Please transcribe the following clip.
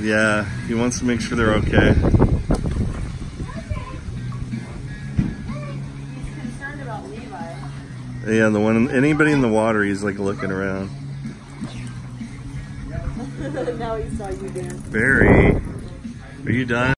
Yeah, he wants to make sure they're okay. He's concerned about Levi. Yeah, anybody in the water, he's like looking around. Now he saw you there. Barry, are you done?